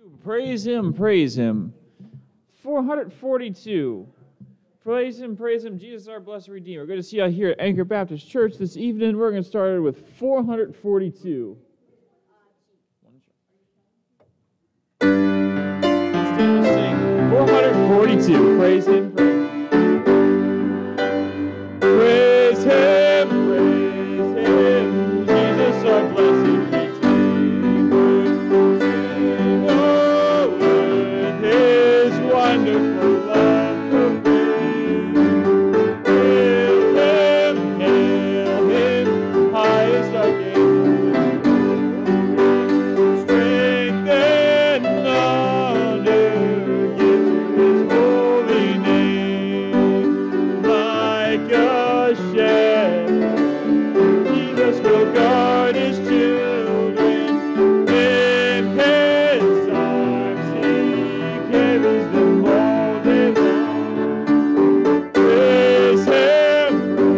Praise him, praise him. 442. Praise him, Jesus our blessed Redeemer. Good to see you here at Anchor Baptist Church this evening. We're going to start with 442. Instead of sing 442. Praise him, praise him. Praise him, Jesus our blessed Redeemer. Wonderful love proclaim. Hail him, highest archangel. Strength and honor give to his holy name. Like a shepherd, Jesus will guard his children. In his arms he carries them all day long. Praise him,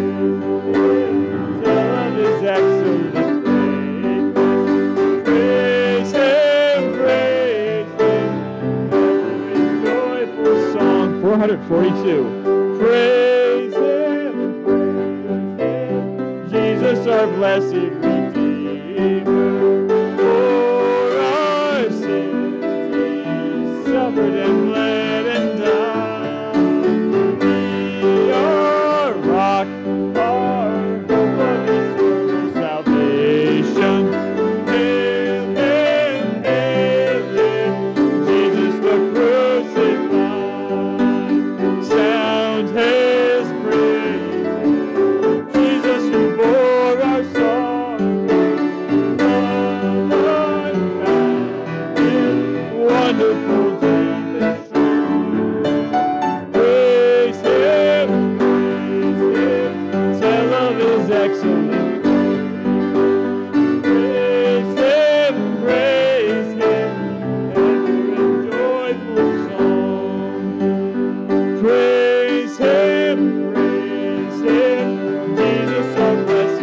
tell of his excellent greatness. Praise him, ever in joyful song. 442. Praise him, Jesus our blessed Redeemer. For our sins he suffered and bled and died. Be our rock, our hope of eternal salvation. Hail him, Jesus the crucified. Sound his praise, Jesus who bore our sorrow. Wonderful, deep and strong. Praise him, tell of his excellent praise him, ever in joyful song. Praise him, Jesus our blessed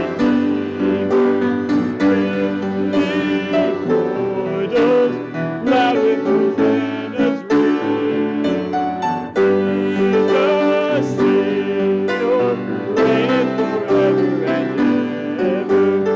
Redeemer. Immortals, loud with hosannas ring. Jesus, Savior, reigneth forever and ever.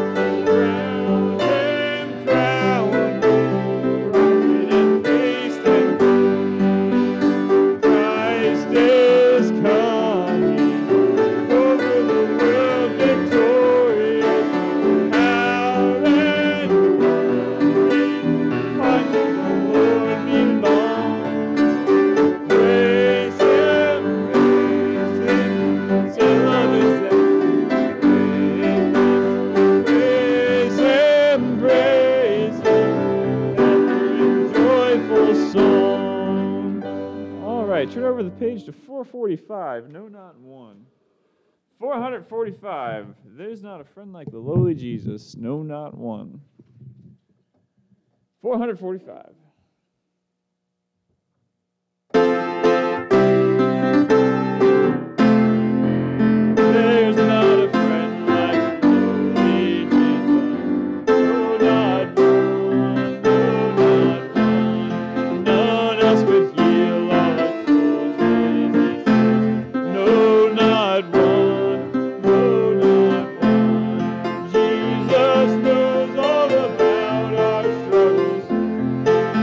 Crown him, prophet and priest and king. Christ is coming, over the world victorious. Power and glory unto the Lord belong. Praise him, tell of his excellent greatness. Praise him, ever in joyful song. All right, turn over the page to 445. No, not one. 445. There's not a friend like the lowly Jesus. No, not one. 445. There's not a friend like the lowly Jesus. No, not one. No, not one. None else could heal our souls' diseases. No, not one. No, not one. Jesus knows all about our struggles.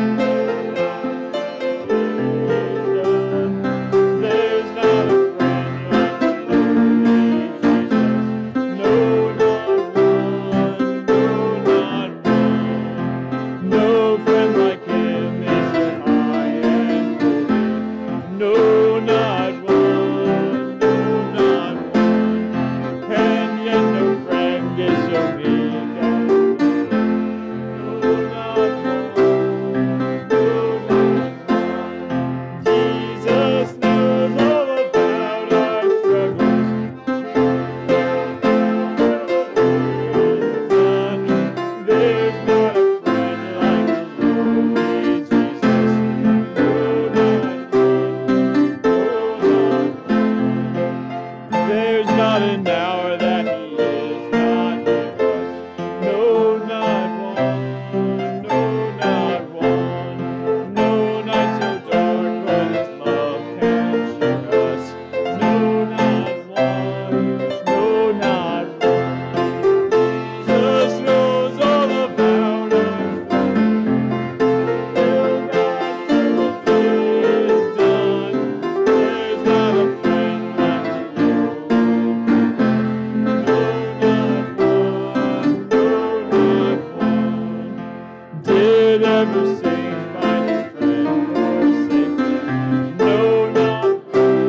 Did ever saint find his friend forsaken? No, not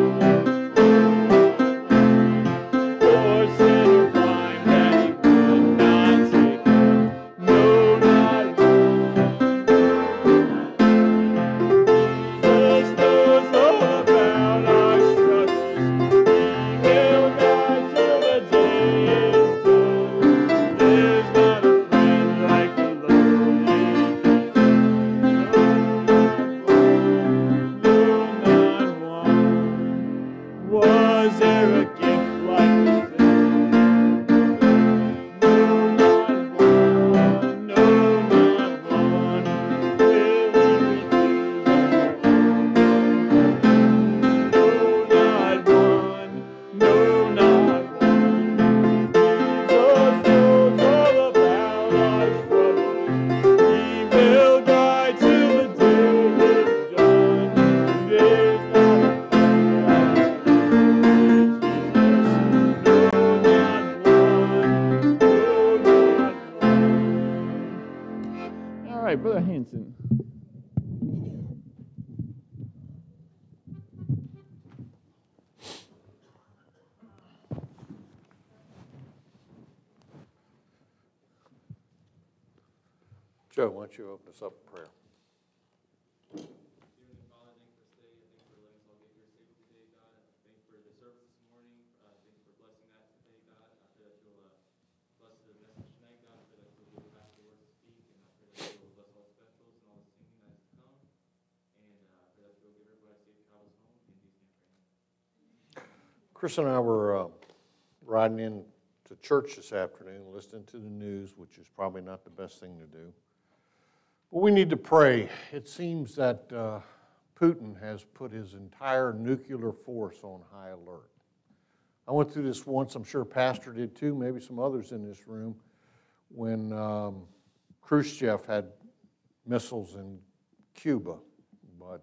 one. Poor sinner find that he would not take. No, not one. Jesus knows all about our struggles. He will guide till the day is done. There's not a friend like the lowly Jesus. No, not one. Was there a gift like this? No, not one. No, not one. Will he refuse us? No, not one. No, not one. Jesus knows all about our struggles. He will guide till the day is done. There's not a friend like Jesus. No, not one. No, not one. All right, Brother Hanson. Joe, why don't you open us up in prayer? Heavenly Father, thank you for today. Thank you for letting us all get here safely today, God. Thank you for the service this morning. Thank you for blessing that today, God. I pray that you'll bless the message tonight, God. I pray that you'll give the pastor words to speak, and I pray that you'll bless all the specials and all the singing that is to come. And I pray that you'll give everybody safe travels home. In Jesus' name, amen. Chris and I were riding in to church this afternoon, listening to the news, which is probably not the best thing to do. But we need to pray. It seems that Putin has put his entire nuclear force on high alert. I went through this once, I'm sure Pastor did too, maybe some others in this room, when Khrushchev had missiles in Cuba. But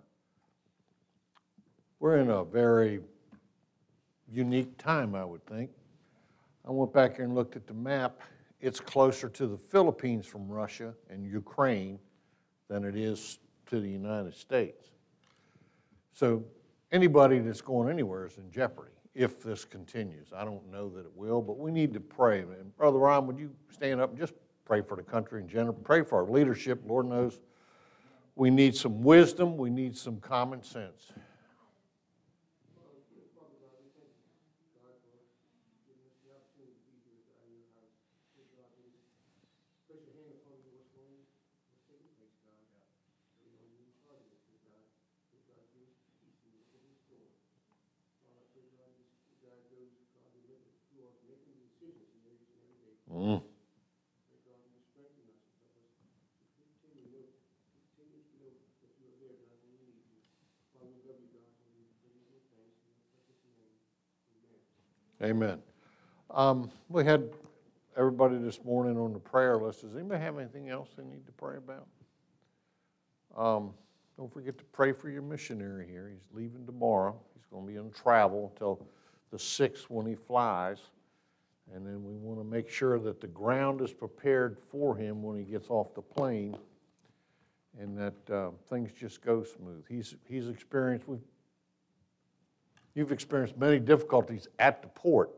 we're in a very unique time, I would think. I went back here and looked at the map. It's closer to the Philippines from Russia and Ukraine than it is to the United States. So anybody that's going anywhere is in jeopardy if this continues. I don't know that it will, but we need to pray. And Brother Ron, would you stand up and just pray for the country in general? Pray for our leadership. Lord knows we need some wisdom. We need some common sense. Mm. Amen. We had everybody this morning on the prayer list. Does anybody have anything else they need to pray about? Don't forget to pray for your missionary here. He's leaving tomorrow. He's going to be on travel until the 6th when he flies. And then we want to make sure that the ground is prepared for him when he gets off the plane and that things just go smooth. He's experienced, you've experienced many difficulties at the port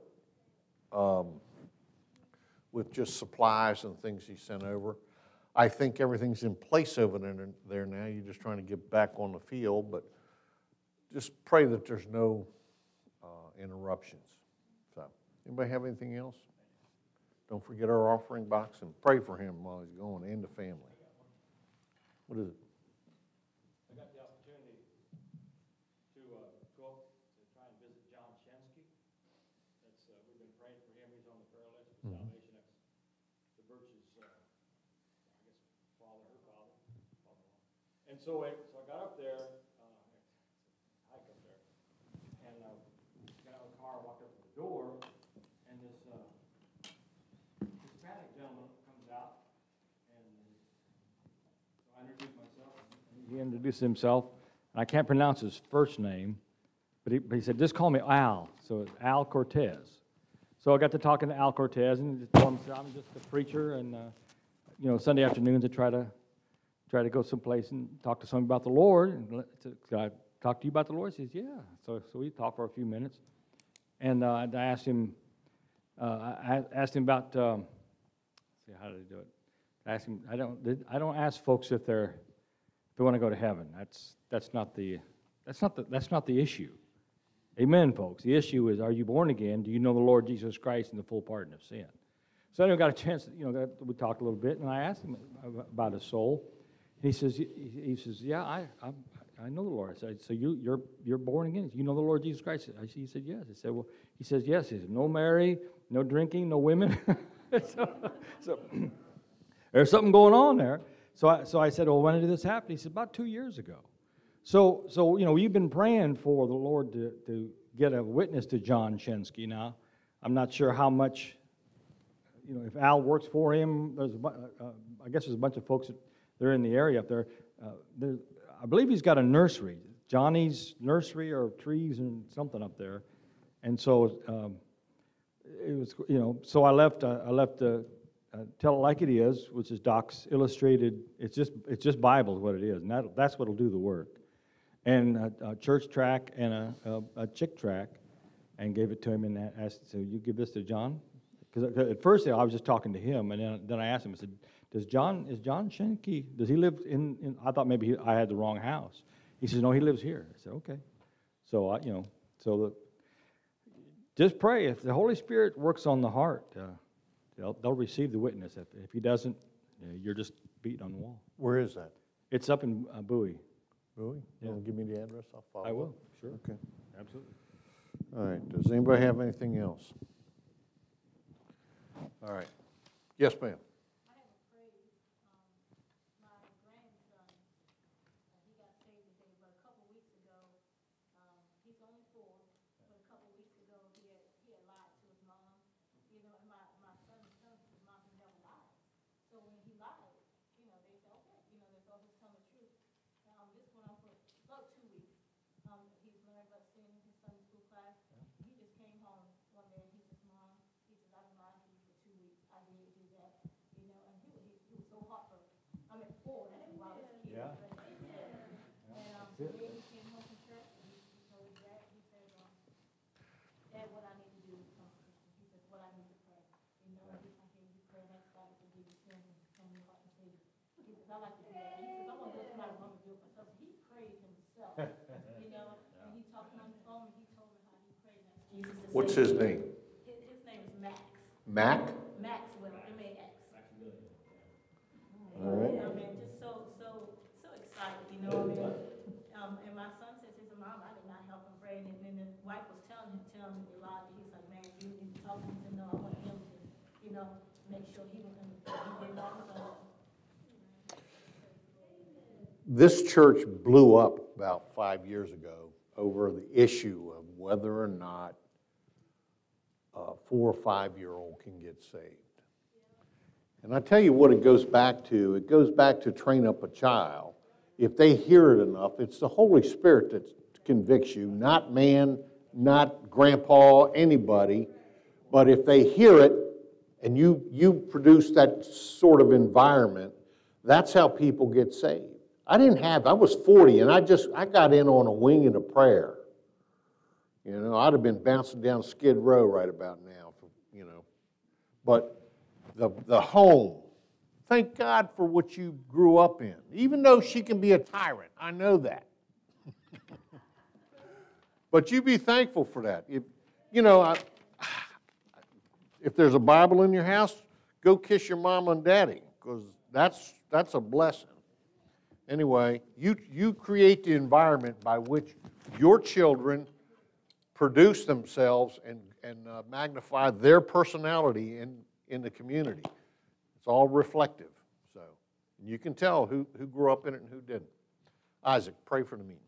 with just supplies and things he sent over. I think everything's in place over there now. You're just trying to get back on the field, but just pray that there's no interruptions. So, anybody have anything else? Don't forget our offering box and pray for him while he's going and the family. What is it? I got the opportunity to go up to try and visit John Shensky. We've been praying for him. He's on the prayer list for salvation. That's the Birch's, I guess, father, her father. And so I got up there, hike up there, and got out of the car, walked up to the door, and this Hispanic gentleman comes out, and I introduced myself. He introduced himself, and I can't pronounce his first name, but he said, just call me Al. So it's Al Cortez. So I got to talking to Al Cortez, and told him, I'm just a preacher, and Sunday afternoons I try to try to go someplace and talk to someone about the Lord. And can I talk to you about the Lord? He says, yeah. So we talked for a few minutes. And I asked him, I asked him about, let's see, how did I do it? I asked him, I don't ask folks if they want to go to heaven. That's not the issue. Amen, folks. The issue is, are you born again? Do you know the Lord Jesus Christ and the full pardon of sin? So I got a chance, we talked a little bit, and I asked him about his soul. He says, yeah, I know the Lord. I said, so you're born again? You know the Lord Jesus Christ? He said, yes. I said, well, he says, yes. He said, no marry, no drinking, no women. so there's something going on there. So I said, well, when did this happen? He said, about 2 years ago. So we've been praying for the Lord to get a witness to John Shensky. Now, I'm not sure how much, if Al works for him. I guess there's a bunch of folks that are in the area up there. I believe he's got a nursery, Johnny's Nursery or Trees and something up there. And so it was, so I left Tell It Like It Is, which is Doc's illustrated. It's just Bible is what it is, and that's what'll do the work. And a church track and a chick track, and gave it to him and asked, so you give this to John? Because at first I was just talking to him, and then I asked him, I said, is John Schenke, does he live in I thought maybe I had the wrong house. He says, no, he lives here. I said, okay. So, just pray. If the Holy Spirit works on the heart, they'll receive the witness. If he doesn't, you're just beating on the wall. Where is that? It's up in Bowie. Bowie? Yeah. You want to give me the address? I'll follow I will, up. sure. Okay. Absolutely. All right. Does anybody have anything else? All right. Yes, ma'am. I have a praise. My grandson, he got saved today, but a couple weeks ago, he's only 4, but a couple weeks ago, he had lied to his mom. And my son tells his mom he never lied. So when he lied, they said, okay, they thought he was telling the truth. This went on for about 2 weeks. He's learned about sin in his Sunday school class. He just came home one day and he says, Mom, I've been lying to you for 2 weeks. I didn't do that. And he was so heartbroken. I'm at 4, that's why I was a kid. Yeah. And today he came home from church and he told his dad, he said, Dad, what I need to do to become a Christian. He said, what I need to pray. I gave you prayer and ask God to forgive your sins and become your heart and Savior. He says, I like to do that. He says, I want to go to my mom and do it myself. He prayed himself, and he talked on the phone and he told me how he prayed. And asked Jesus to What's save his name? His name is Max. Mac? Maxwell, M-A-X. All right. Just so excited, and my son says, Mom, I did not help him pray. And then the wife was telling him Elijah, he's like, man, you need to talk to him. He said, no, I want him to, make sure he did all his own. This church blew up about 5 years ago over the issue of whether or not a 4 or 5-year-old can get saved. And I tell you what it goes back to. It goes back to train up a child. If they hear it enough, it's the Holy Spirit that convicts you, not man, not grandpa, anybody. But if they hear it and you produce that sort of environment, that's how people get saved. I was 40 and I got in on a wing and a prayer. I'd have been bouncing down Skid Row right about now, But the home, thank God for what you grew up in. Even though she can be a tyrant, I know that. But you be thankful for that. If there's a Bible in your house, go kiss your mom and daddy, because that's a blessing. Anyway, you create the environment by which your children produce themselves and magnify their personality in the community. It's all reflective. So you can tell who grew up in it and who didn't. Isaac, pray for the meeting.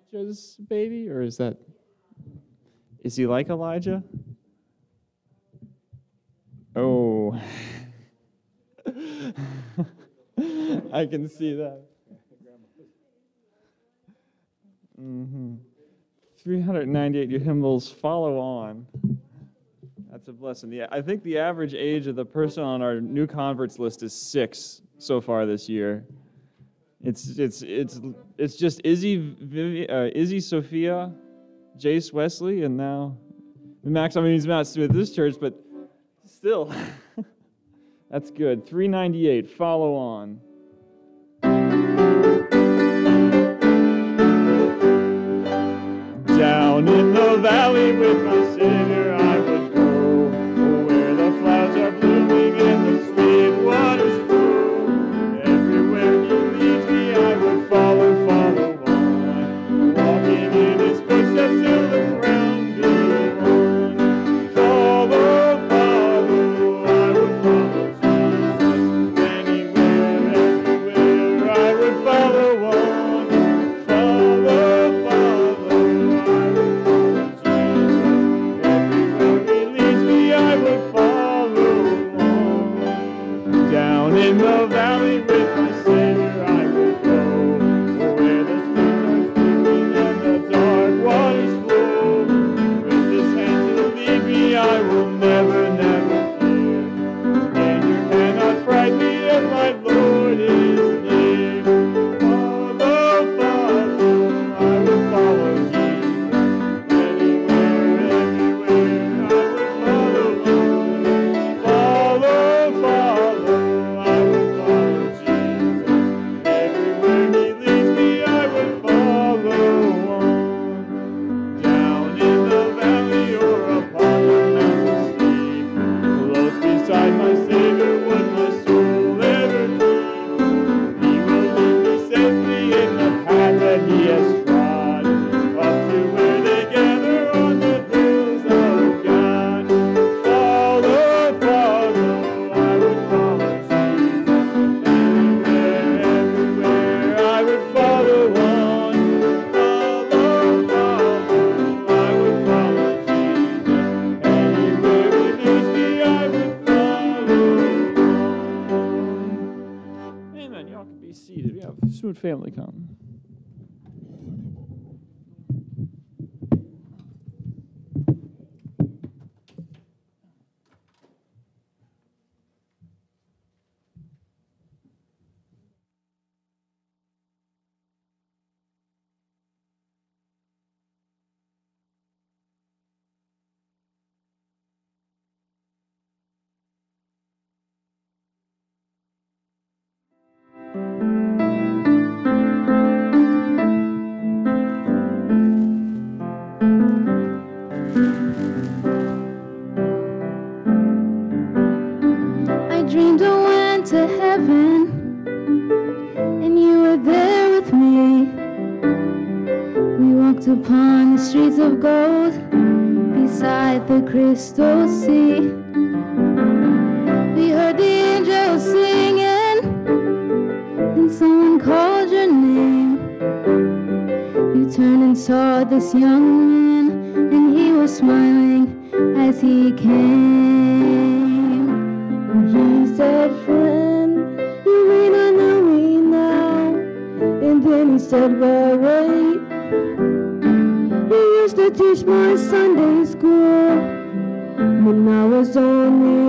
Elijah's baby, or is he like Elijah? Oh. I can see that. 398 your hymnals follow on. That's a blessing. Yeah, I think the average age of the person on our new converts list is 6 so far this year. It's just Izzy, Sophia, Jace Wesley, and now Max. I mean, he's not with this church, but still, that's good. 398. Follow on. Down in the valley with my Savior I would go, where the flowers are blooming and the sweet waters flow. Everywhere He leads me I would follow on, walking in His footsteps till the crown be won. Follow, follow, I would follow Jesus. Anywhere, everywhere I would follow on. Follow, follow, down in the valley with my Savior I will go, where the streams are sleeping and the dark waters flow. With His hand to lead me I will never, never fear. Danger cannot frighten me if my Lord is near. Follow, follow, I will follow Jesus. Anywhere, everywhere I will follow on. Follow, follow, I will follow Jesus. Everywhere He leads me, I will follow on. Down in the valley or upon the mountain steep, close beside my Savior would my soul ever keep. He will lead me safely in the path that He has trod, up to where they gather on the hills of God. Follow, follow, I would follow Jesus. Anywhere, everywhere I would follow on. Follow, follow, I would follow Jesus. Anywhere He leads me, I would follow on. Amen. Y'all can be seated. We have Smoot family come. I dreamed I went to heaven, and you were there with me. We walked upon the streets of gold, beside the crystal sea. We heard the angels singing, and someone called your name. You turned and saw this young man, and he was smiling as he came. He said, friend, you may not know me now. And then he said, well, wait. He used to teach my Sunday school when I was only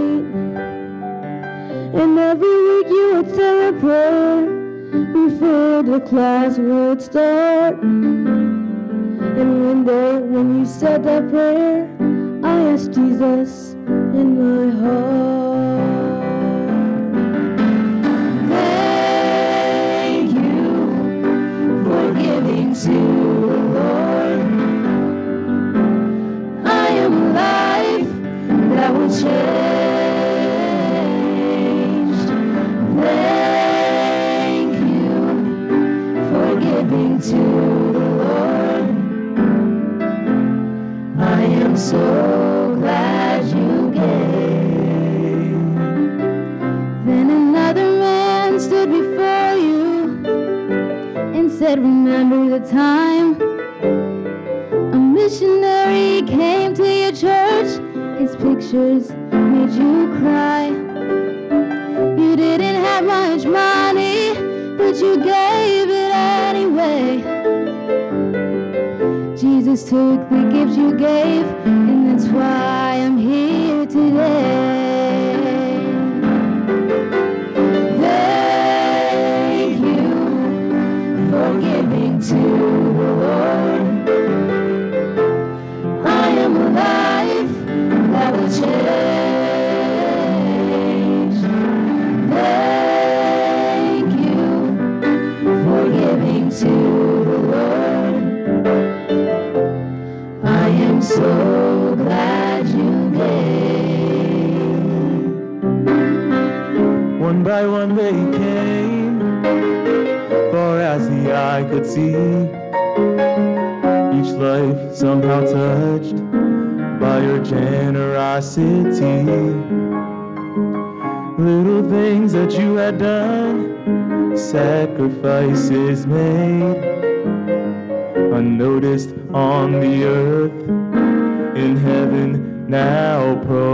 8. And every week you would say a prayer before the class would start. And one day when you said that prayer, I asked Jesus in my heart. Thank you for giving to the Lord. I am life that will change. Thank you for giving to the Lord. I am so glad you gave. Then another man stood before you and said, remember the time a missionary came to your church. His pictures made you cry. You didn't have much money, but you gave it anyway. Jesus took the gifts you gave, and that's why I'm here today. Thank you for giving to the Lord. I am a life that will change. Thank you for giving to the Lord. I am so glad you gave. One by one they came, far as the eye could see. Each life somehow touched by your generosity. Little things that you had done, sacrifices made, unnoticed on the earth, in heaven now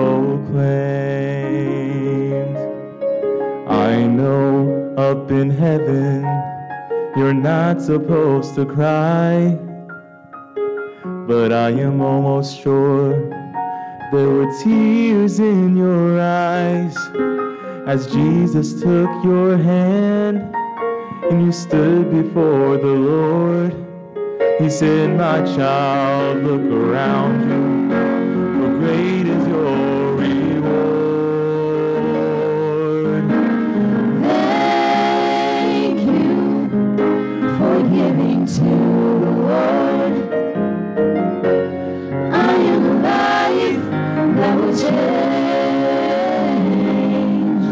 proclaimed. I know up in heaven you're not supposed to cry, but I am almost sure there were tears in your eyes as Jesus took your hand and you stood before the Lord. He said, my child, look around you, for great is your reward. Thank you for giving to the Lord. I am a life that will change.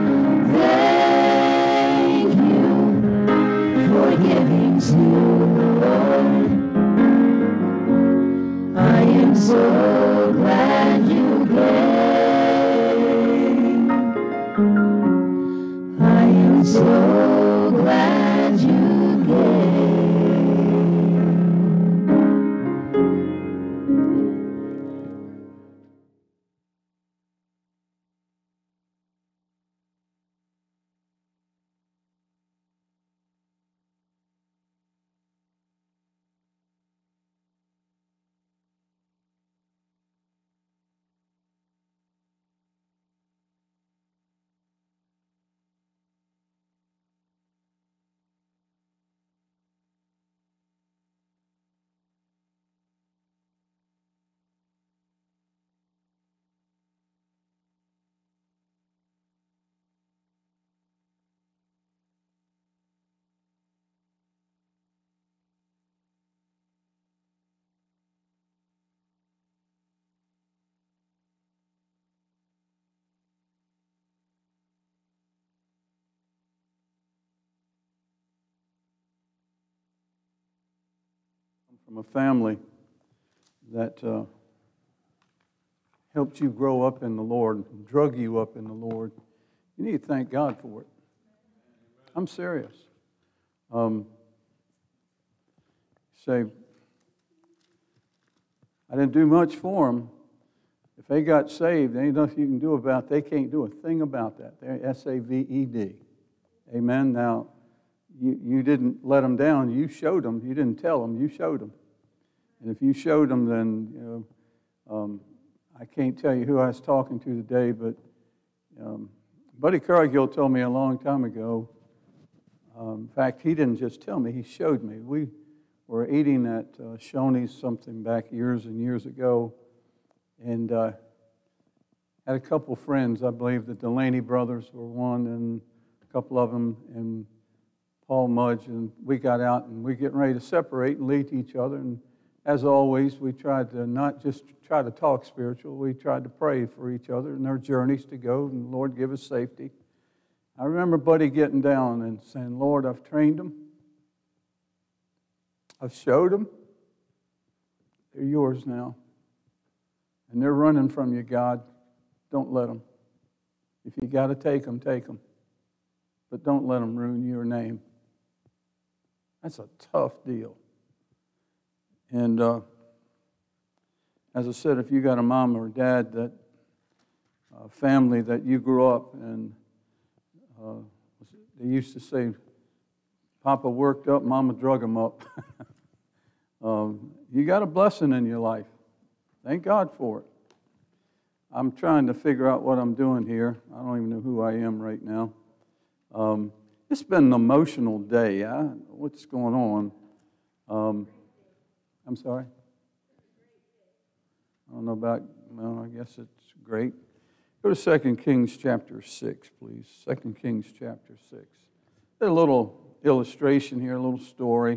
Thank you for giving to the Lord. I am so glad you gave. I am so glad you gave. From a family that helped you grow up in the Lord, drug you up in the Lord. You need to thank God for it. I'm serious. Say, I didn't do much for them. If they got saved, there ain't nothing you can do about it. They can't do a thing about that. They're saved. Amen. Now, you didn't let them down. You showed them. You didn't tell them. You showed them. And if you showed them, then I can't tell you who I was talking to today, but Buddy Cargill told me a long time ago. In fact, he didn't just tell me; he showed me. We were eating at Shoney's something back years and years ago, and had a couple friends. I believe the Delaney brothers were one, and a couple of them, and Paul Mudge, and we got out and we're getting ready to separate and lead to each other. And as always, we tried to not just try to talk spiritual, we tried to pray for each other and their journeys to go, and Lord, give us safety. I remember Buddy getting down and saying, Lord, I've trained them. I've showed them. They're yours now. And they're running from you, God. Don't let them. If you got to take them, take them. But don't let them ruin your name. That's a tough deal. And as I said, if you got a mom or dad that family that you grew up and they used to say, Papa worked up, Mama drug him up. You got a blessing in your life. Thank God for it. I'm trying to figure out what I'm doing here. I don't even know who I am right now. It's been an emotional day. What's going on? I'm sorry? I don't know about, well, I guess it's great. Go to 2 Kings chapter 6, please. 2 Kings chapter 6. There's a little illustration here, a little story.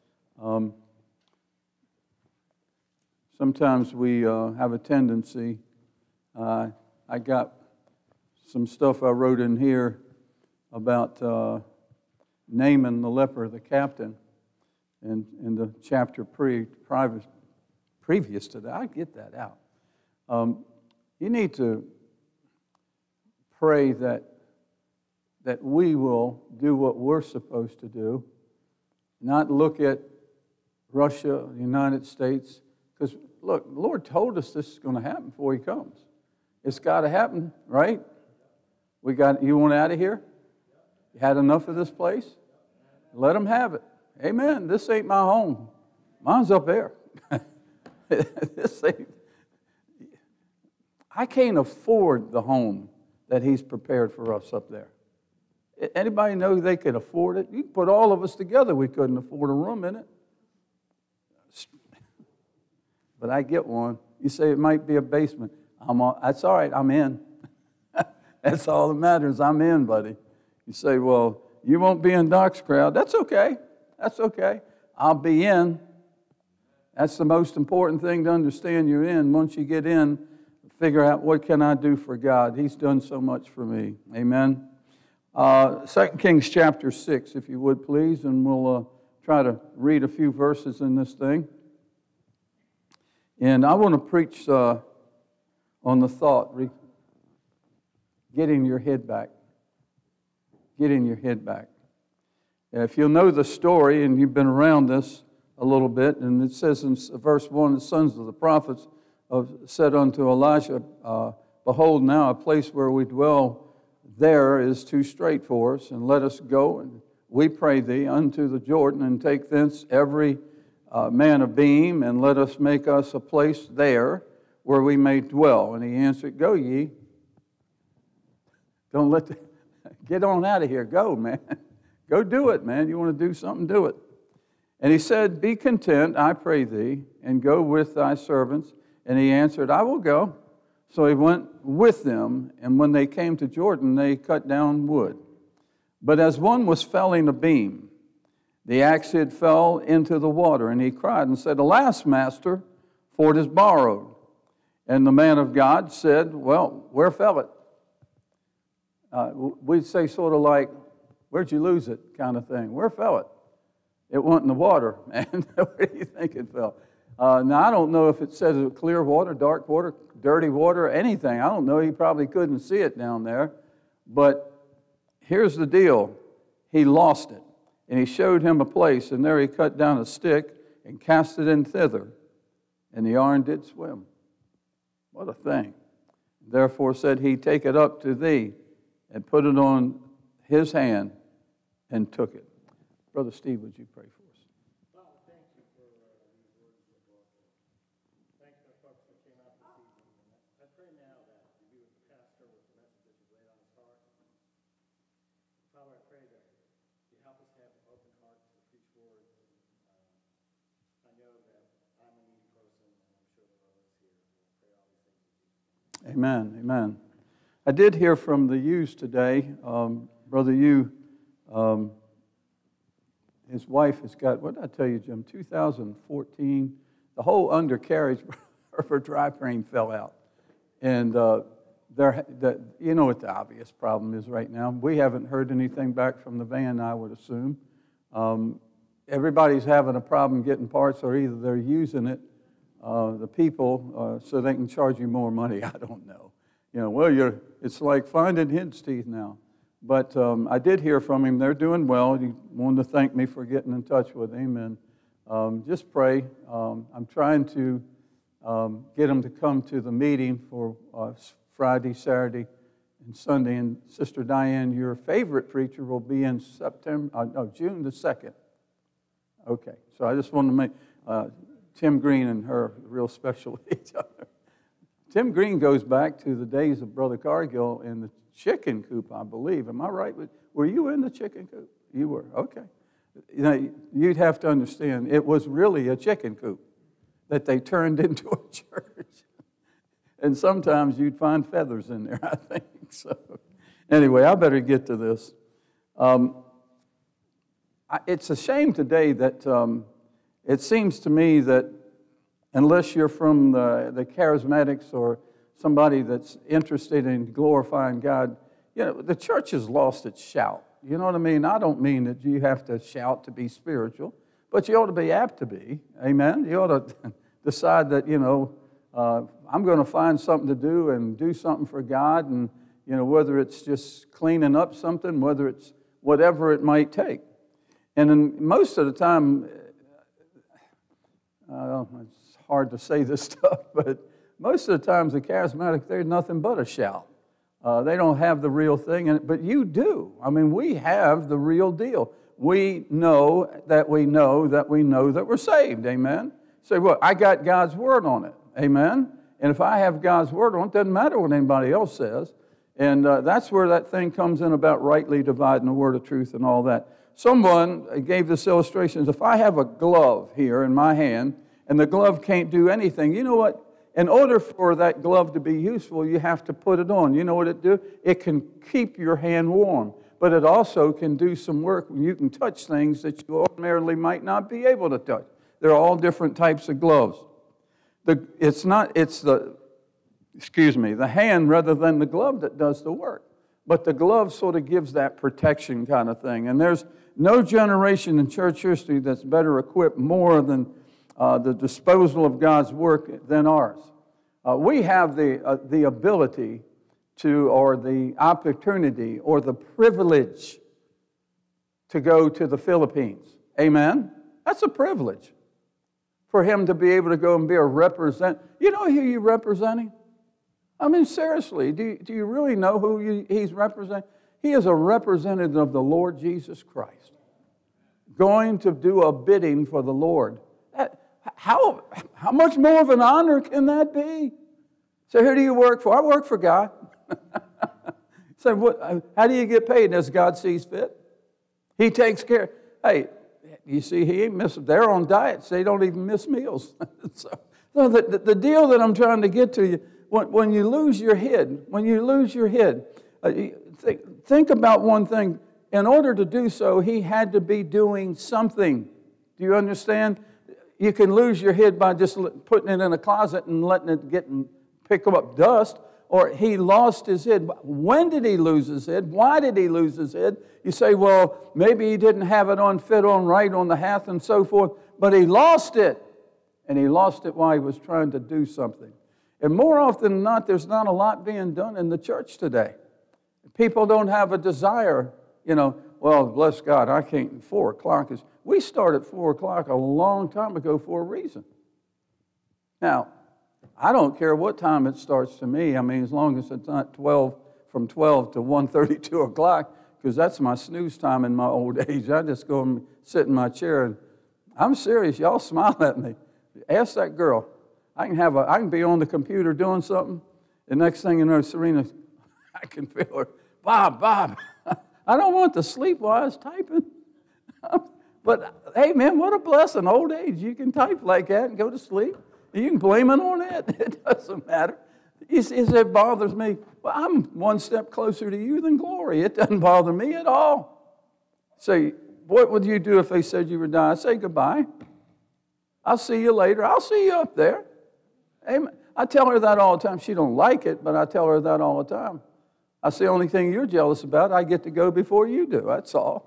Sometimes we have a tendency, I got some stuff I wrote in here about Naaman the leper, the captain, and in the chapter previous to that. I get that out. You need to pray that we will do what we're supposed to do, not look at Russia, the United States, because, look, the Lord told us this is going to happen before He comes. It's got to happen, right? You want out of here? You had enough of this place? Let them have it. Amen. This ain't my home. Mine's up there. This ain't. I can't afford the home that He's prepared for us up there. Anybody know they could afford it? You can put all of us together. We couldn't afford a room in it. But I get one. You say it might be a basement. That's all right. I'm in. That's all that matters. I'm in, buddy. You say, well, you won't be in Doc's crowd. That's okay. That's okay. I'll be in. That's the most important thing to understand. You're in. Once you get in, figure out what can I do for God. He's done so much for me. Amen. 2 Kings chapter 6, if you would, please, and we'll try to read a few verses in this thing. And I want to preach on the thought, getting your head back. Getting your head back. If you'll know the story, and you've been around this a little bit, and it says in verse 1, the sons of the prophets said unto Elisha, Behold, now a place where we dwell there is too strait for us, and let us go, and we pray thee, unto the Jordan, and take thence every man of beam, and let us make us a place there where we may dwell. And he answered, Go ye. Get on out of here. Go, man. Go do it, man. You want to do something, do it. And he said, Be content, I pray thee, and go with thy servants. And he answered, I will go. So he went with them, and when they came to Jordan, they cut down wood. But as one was felling a beam, the axe head fell into the water, and he cried and said, Alas, master, for it is borrowed. And the man of God said, Well, where fell it? We'd say sort of like, where'd you lose it kind of thing. Where fell it? It went in the water, man. Where do you think it fell? Now, I don't know if it says clear water, dark water, dirty water, anything. I don't know. He probably couldn't see it down there. But here's the deal. He lost it. And he showed him a place, and there he cut down a stick and cast it in thither. And the yarn did swim. What a thing. Therefore said he, Take it up to thee, and put it on his hand, and took it. Brother Steve, would you pray for us? Father, thank you for these words of God. Thank you for the folks that came out this evening. And I pray now that you be with the pastor with the message that you've laid on his heart. Father, I pray that you help us have an open heart to preach words. I know that I'm a needy person, and I'm sure there are others here. I pray all these things in Jesus' name. Amen, amen. I did hear from the Hughes today. Brother Hugh, his wife has got, what did I tell you, Jim, 2014, the whole undercarriage of her drivetrain fell out. And you know what the obvious problem is right now. We haven't heard anything back from the van, I would assume. Everybody's having a problem getting parts, or either they're using it, the people, so they can charge you more money. I don't know. You know, well, it's like finding hen's teeth now. But I did hear from him. They're doing well. He wanted to thank me for getting in touch with him. And just pray. I'm trying to get him to come to the meeting for Friday, Saturday, and Sunday. And Sister Diane, your favorite preacher will be in June the 2nd. Okay. So I just wanted to make Tim Green and her real special with each other. Tim Green goes back to the days of Brother Cargill in the chicken coop, I believe. Am I right? Were you in the chicken coop? You were. Okay. You know, you'd have to understand, it was really a chicken coop that they turned into a church. And sometimes you'd find feathers in there, I think. So anyway, I better get to this. It's a shame today that it seems to me that unless you're from the charismatics or somebody that's interested in glorifying God, you know, the church has lost its shout. You know what I mean? I don't mean that you have to shout to be spiritual, but you ought to be apt to be. Amen? You ought to decide that, you know, I'm going to find something to do and do something for God, and, you know, whether it's just cleaning up something, whether it's whatever it might take. And then most of the time, it's hard to say this stuff, but most of the times the charismatic, they're nothing but a shout. They don't have the real thing, but you do. I mean, we have the real deal. We know that we know that we know that we're saved. Amen? Say, well, I got God's word on it. Amen? And if I have God's word on it, it doesn't matter what anybody else says. And that's where that thing comes in about rightly dividing the word of truth and all that. Someone gave this illustration. If I have a glove here in my hand, and the glove can't do anything, you know what? In order for that glove to be useful, you have to put it on. You know what it do? It can keep your hand warm, but it also can do some work when you can touch things that you ordinarily might not be able to touch. There are all different types of gloves. It's the hand rather than the glove that does the work. But the glove sort of gives that protection kind of thing. And there's no generation in church history that's better equipped more than the disposal of God's work than ours. We have the ability to, or the opportunity, or the privilege to go to the Philippines. Amen? That's a privilege for him to be able to go and be a representative. You know who you're representing? I mean, seriously, do you really know who he's representing? He is a representative of the Lord Jesus Christ, going to do a bidding for the Lord. How much more of an honor can that be? So who do you work for? I work for God. So how do you get paid? As God sees fit. He takes care. Hey, you see, he ain't missing. They're on diets. They don't even miss meals. So the deal that I'm trying to get to you, when you lose your head, think about one thing. In order to do so, he had to be doing something. Do you understand? You can lose your head by just putting it in a closet and letting it pick up dust, or he lost his head. When did he lose his head? Why did he lose his head? You say, well, maybe he didn't have it fit on right on the hath and so forth, but he lost it. And he lost it while he was trying to do something. And more often than not, there's not a lot being done in the church today. People don't have a desire, well, bless God, I can't, 4 o'clock is... We start at 4 o'clock a long time ago for a reason. Now, I don't care what time it starts to me. I mean, as long as it's not from 12 to 1:30, 2 o'clock, because that's my snooze time in my old age. I just go and sit in my chair, and I'm serious. Y'all smile at me. Ask that girl. I can be on the computer doing something. The next thing you know, Serena, I can feel her. Bob, I don't want to sleep while I was typing. But, hey, man, what a blessing. Old age, you can type like that and go to sleep. You can blame it on it. It doesn't matter. It bothers me. Well, I'm one step closer to you than glory. It doesn't bother me at all. Say, what would you do if they said you were dying? Say goodbye. I'll see you later. I'll see you up there. Amen. I tell her that all the time. She don't like it, but I tell her that all the time. That's the only thing you're jealous about. I get to go before you do. That's all.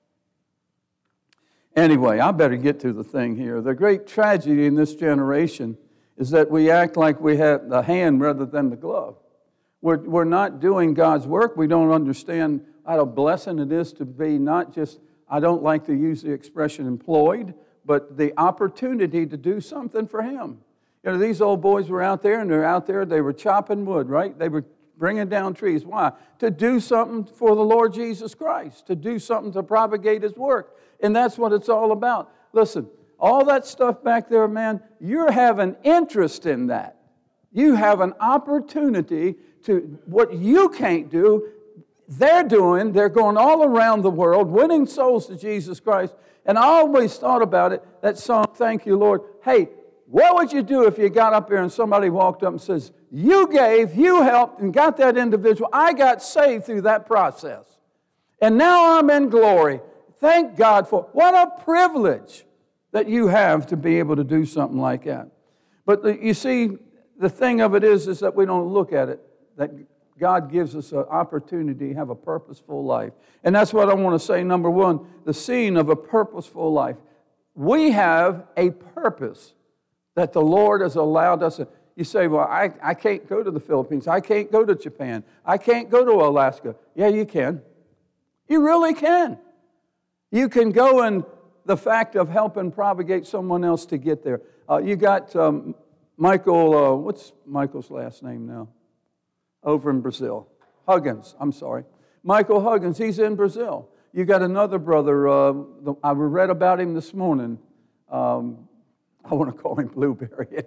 Anyway, I better get to the thing here. The great tragedy in this generation is that we act like we have the hand rather than the glove. We're not doing God's work. We don't understand what a blessing it is to be not just, I don't like to use the expression employed, but the opportunity to do something for Him. You know, these old boys were out there, and they're out there, they were chopping wood, right? They were bringing down trees. Why? To do something for the Lord Jesus Christ, to do something to propagate His work. And that's what it's all about. Listen, all that stuff back there, man, you're having interest in that. You have an opportunity to, what you can't do, they're doing. They're going all around the world, winning souls to Jesus Christ. And I always thought about it, that song, Thank You, Lord. Hey, what would you do if you got up there and somebody walked up and says, you gave, you helped, and got that individual. I got saved through that process. And now I'm in glory. Thank God for, what a privilege that you have to be able to do something like that. But you see, the thing of it is that we don't look at it, that God gives us an opportunity to have a purposeful life. And that's what I want to say, number one, the scene of a purposeful life. We have a purpose that the Lord has allowed us. You say, well, I can't go to the Philippines. I can't go to Japan. I can't go to Alaska. Yeah, you can. You really can. You can go in the fact of helping propagate someone else to get there. You got Michael, what's Michael's last name now? Over in Brazil. Huggins, I'm sorry. Michael Huggins, he's in Brazil. You got another brother, I read about him this morning. I want to call him Blueberry.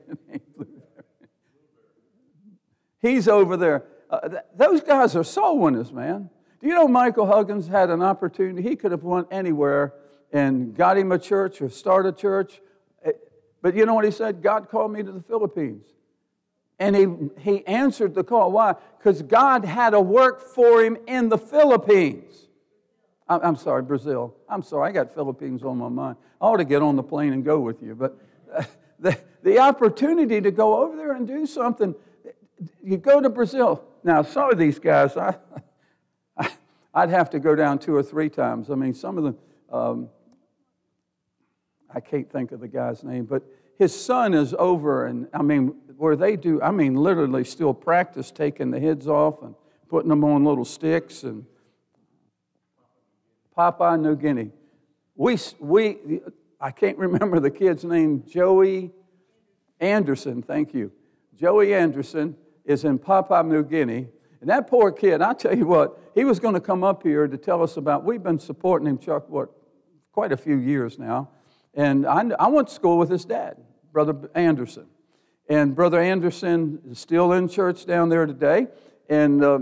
He's over there. Those guys are soul winners, man. Do you know Michael Huggins had an opportunity? He could have went anywhere and got him a church or started a church. But you know what he said? God called me to the Philippines. And he answered the call. Why? Because God had a work for him in the Philippines. I'm sorry, Brazil. I'm sorry, I got Philippines on my mind. I ought to get on the plane and go with you. But the opportunity to go over there and do something, you go to Brazil. Now, some of these guys, I'd have to go down 2 or 3 times. I mean, some of them, I can't think of the guy's name, but his son is over, and I mean, where they do, I mean, literally still practice taking the heads off and putting them on little sticks. And Papua New Guinea. I can't remember the kid's name, Joey Anderson, thank you. Joey Anderson is in Papua New Guinea. And that poor kid, I'll tell you what, he was going to come up here to tell us about, we've been supporting him, Chuck, quite a few years now. And I went to school with his dad, Brother Anderson. And Brother Anderson is still in church down there today. And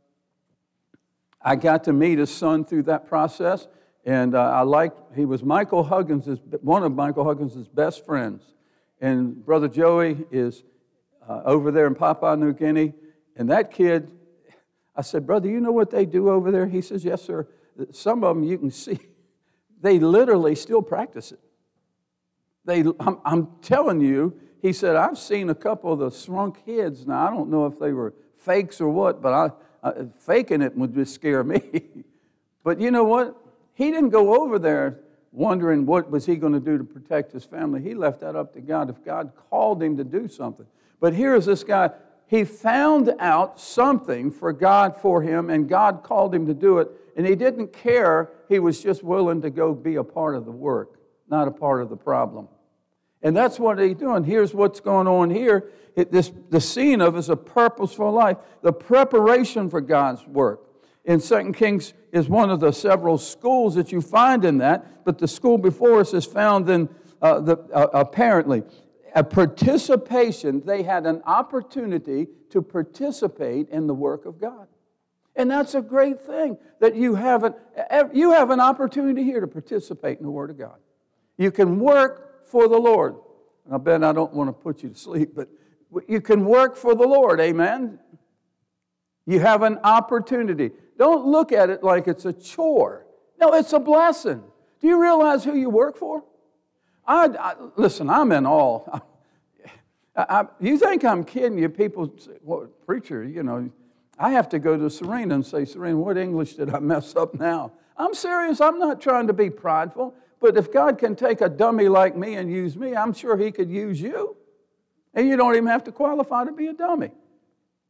I got to meet his son through that process. And he was Michael Huggins, one of Michael Huggins' best friends. And Brother Joey is over there in Papua New Guinea. And that kid, I said, brother, you know what they do over there? He says, yes, sir. Some of them you can see, they literally still practice it. I'm telling you, he said, I've seen a couple of the shrunk kids. Now, I don't know if they were fakes or what, but faking it would just scare me. But you know what? He didn't go over there wondering what was he going to do to protect his family. He left that up to God if God called him to do something. But here's this guy. He found out something for God for him, and God called him to do it, and he didn't care. He was just willing to go be a part of the work, not a part of the problem. And that's what he's doing. Here's what's going on here. The scene of is a purposeful life, the preparation for God's work. In 2 Kings is one of the several schools that you find in that, but the school before us is found in apparently a participation. They had an opportunity to participate in the work of God. And that's a great thing, that you have an opportunity here to participate in the Word of God. You can work for the Lord. And I bet I don't want to put you to sleep, but you can work for the Lord, amen? You have an opportunity. Don't look at it like it's a chore. No, it's a blessing. Do you realize who you work for? Listen, I'm in awe. You think I'm kidding you? People say, well, preacher, you know, I have to go to Serena and say, Serena, what English did I mess up now? I'm serious. I'm not trying to be prideful. But if God can take a dummy like me and use me, I'm sure He could use you. And you don't even have to qualify to be a dummy.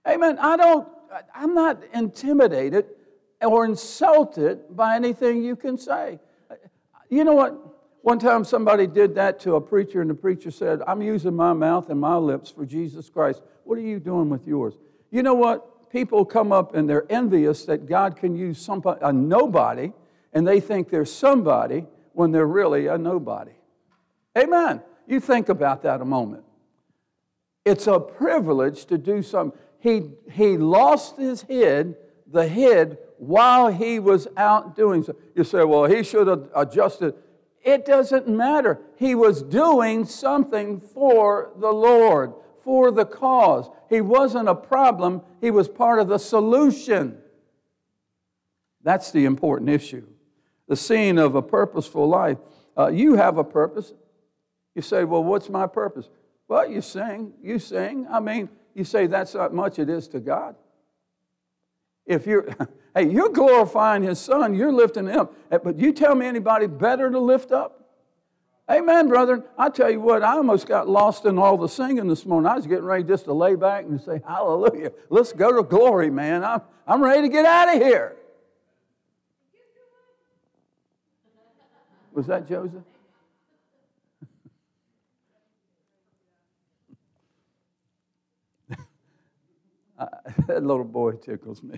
Amen. I'm not intimidated or insulted by anything you can say. You know what? One time somebody did that to a preacher, and the preacher said, I'm using my mouth and my lips for Jesus Christ. What are you doing with yours? You know what? People come up and they're envious that God can use somebody, a nobody, and they think they're somebody when they're really a nobody. Amen. You think about that a moment. It's a privilege to do something. He lost his head, the head, while he was out doing so. You say, well, he should have adjusted. It doesn't matter. He was doing something for the Lord, for the cause. He wasn't a problem. He was part of the solution. That's the important issue. The scene of a purposeful life. You have a purpose. You say, well, what's my purpose? Well, you sing. You sing. I mean, you say that's not much it is to God. If you're, hey, you're glorifying His Son, you're lifting Him. But you tell me anybody better to lift up? Amen, brethren. I tell you what, I almost got lost in all the singing this morning. I was getting ready just to lay back and say, hallelujah. Let's go to glory, man. I'm ready to get out of here. Was that Joseph? That little boy tickles me.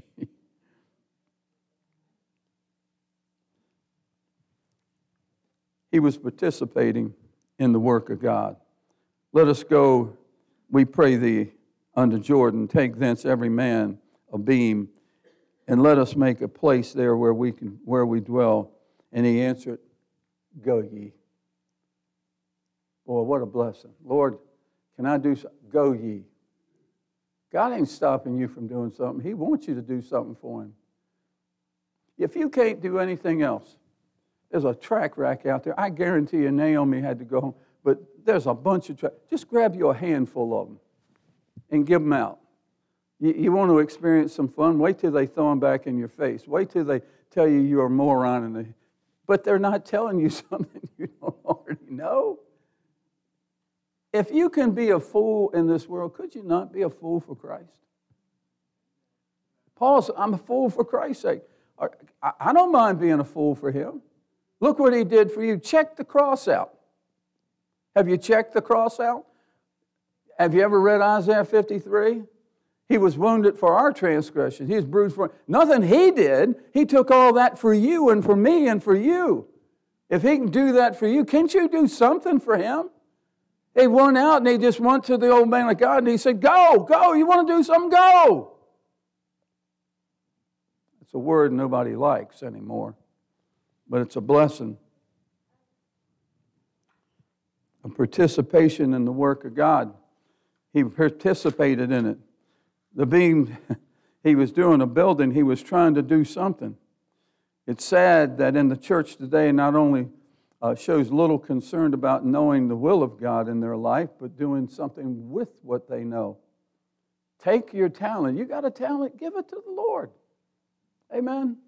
He was participating in the work of God. Let us go, we pray thee, unto Jordan. Take thence every man a beam, and let us make a place there where we dwell. And he answered, go ye. Boy, what a blessing. Lord, can I do something? Go ye. God ain't stopping you from doing something. He wants you to do something for Him. If you can't do anything else, there's a track rack out there. I guarantee you Naomi had to go home, but there's a bunch of tracks. Just grab you a handful of them and give them out. You want to experience some fun? Wait till they throw them back in your face. Wait till they tell you you're a moron. But they're not telling you something you don't already know. If you can be a fool in this world, could you not be a fool for Christ? Paul said, I'm a fool for Christ's sake. I don't mind being a fool for Him. Look what He did for you. Check the cross out. Have you checked the cross out? Have you ever read Isaiah 53? He was wounded for our transgressions. He was bruised for nothing He did. He took all that for you and for me and for you. If He can do that for you, can't you do something for Him? They went out and they just went to the old man of God and he said, go, you want to do something, go. It's a word nobody likes anymore, but it's a blessing. A participation in the work of God. He participated in it. The beam, he was doing a building, he was trying to do something. It's sad that in the church today, not only shows little concern about knowing the will of God in their life, but doing something with what they know. Take your talent. You got a talent, give it to the Lord. Amen.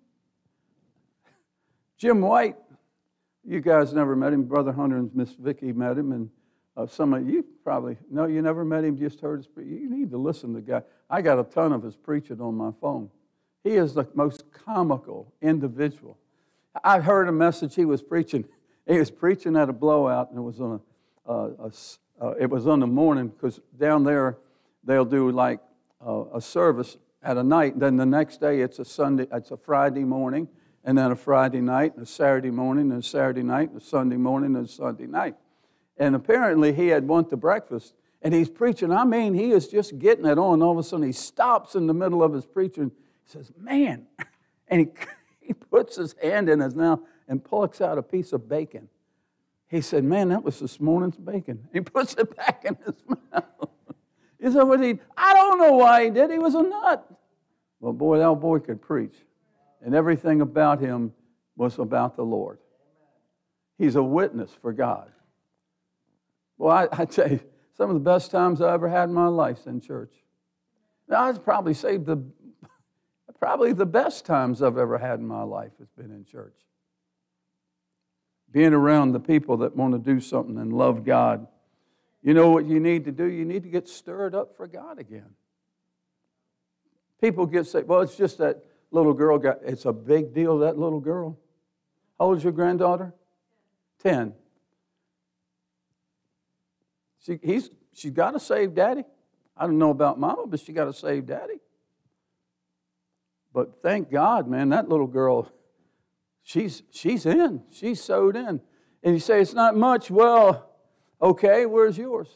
Jim White, you guys never met him. Brother Hunter and Miss Vicki met him, and some of you probably, no, you never met him, just heard his preaching. You need to listen to the guy. I got a ton of his preaching on my phone. He is the most comical individual. I heard a message he was preaching. He was preaching at a blowout, and it was on the morning, because down there they'll do like a service at a night. Then the next day it's a Friday morning, and then a Friday night, and a Saturday morning, and a Saturday night, and a Sunday morning, and a Sunday night. And apparently he had went to breakfast, and he's preaching. I mean, he is just getting it on. All of a sudden he stops in the middle of his preaching. He says, man, and he puts his hand in his mouth and plucks out a piece of bacon. He said, man, that was this morning's bacon. He puts it back in his mouth. He said, I don't know why he did. He was a nut. Well, boy, that boy could preach. And everything about him was about the Lord. He's a witness for God. Well, I tell you, some of the best times I ever had in my life in church. Now, I'd probably say probably the best times I've ever had in my life has been in church. Being around the people that want to do something and love God. You know what you need to do? You need to get stirred up for God again. People get saved. Well, it's just that little girl it's a big deal, that little girl. How old is your granddaughter? 10. She's got a saved daddy. I don't know about mama, but she got a saved daddy. But thank God, man, that little girl, she's in. She's sewed in. And you say, it's not much. Well, okay, where's yours?